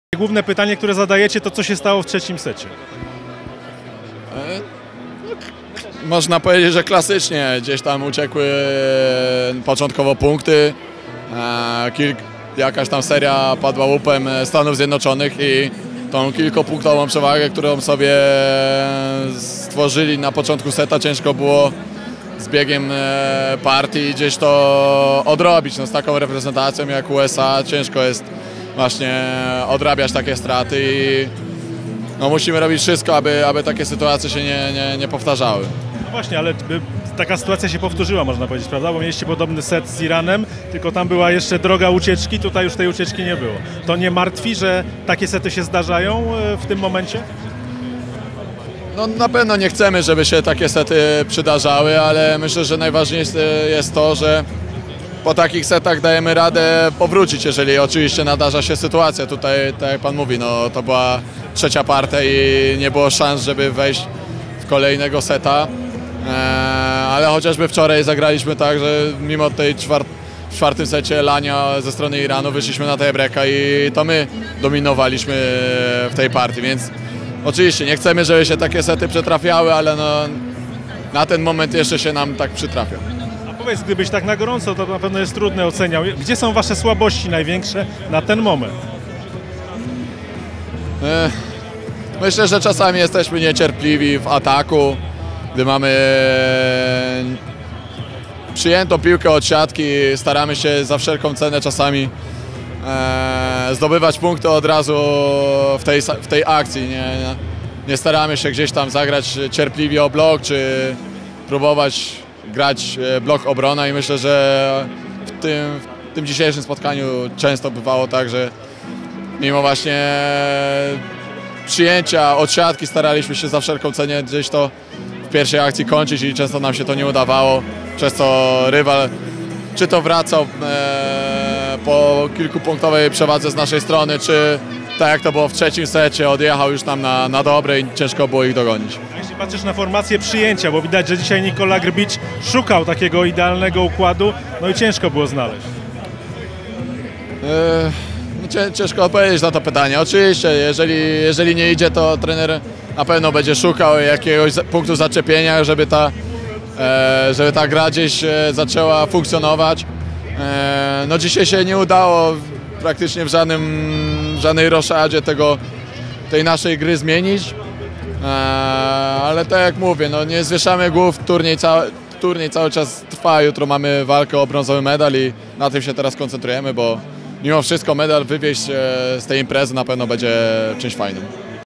Główne pytanie, które zadajecie, to co się stało w trzecim secie? Można powiedzieć, że klasycznie gdzieś tam uciekły początkowo punkty. Jakaś tam seria padła łupem Stanów Zjednoczonych i tą kilkupunktową przewagę, którą sobie stworzyli na początku seta, ciężko było z biegiem partii gdzieś to odrobić. No, z taką reprezentacją jak USA ciężko jest właśnie odrabiać takie straty i no, musimy robić wszystko, aby takie sytuacje się nie powtarzały. No właśnie, ale taka sytuacja się powtórzyła, można powiedzieć, prawda? Bo mieliście podobny set z Iranem, tylko tam była jeszcze droga ucieczki, tutaj już tej ucieczki nie było. To nie martwi, że takie sety się zdarzają w tym momencie? No, na pewno nie chcemy, żeby się takie sety przydarzały, ale myślę, że najważniejsze jest to, że po takich setach dajemy radę powrócić, jeżeli oczywiście nadarza się sytuacja. Tutaj, tak jak pan mówi, no, to była trzecia partia i nie było szans, żeby wejść w kolejnego seta. Ale chociażby wczoraj zagraliśmy tak, że mimo tej w czwartym secie lania ze strony Iranu wyszliśmy na tiebreaka i to my dominowaliśmy w tej partii, więc oczywiście nie chcemy, żeby się takie sety przytrafiały, ale no, na ten moment jeszcze się nam tak przytrafia. Powiedz, gdybyś tak na gorąco, to na pewno jest trudne oceniał. Gdzie są wasze słabości największe na ten moment? Myślę, że czasami jesteśmy niecierpliwi w ataku, gdy mamy przyjętą piłkę od siatki, staramy się za wszelką cenę czasami zdobywać punkty od razu w tej akcji. Nie staramy się gdzieś tam zagrać cierpliwie o blok, czy próbować grać blok obrona i myślę, że w tym dzisiejszym spotkaniu często bywało tak, że mimo właśnie przyjęcia od siatki staraliśmy się za wszelką cenę gdzieś to w pierwszej akcji kończyć i często nam się to nie udawało, przez co rywal czy to wracał po kilkupunktowej przewadze z naszej strony, czy tak jak to było w trzecim secie, odjechał już tam na dobre i ciężko było ich dogonić. A jeśli patrzysz na formację przyjęcia, bo widać, że dzisiaj Nikola Grbić szukał takiego idealnego układu, no i ciężko było znaleźć. Ciężko odpowiedzieć na to pytanie. Oczywiście, jeżeli nie idzie, to trener na pewno będzie szukał jakiegoś punktu zaczepienia, żeby ta gra gdzieś zaczęła funkcjonować. No dzisiaj się nie udało praktycznie w żadnej roszadzie tej naszej gry zmienić, ale tak jak mówię, no nie zwieszamy głów, turniej cały czas trwa, jutro mamy walkę o brązowy medal i na tym się teraz koncentrujemy, bo mimo wszystko medal wywieźć z tej imprezy na pewno będzie czymś fajnym.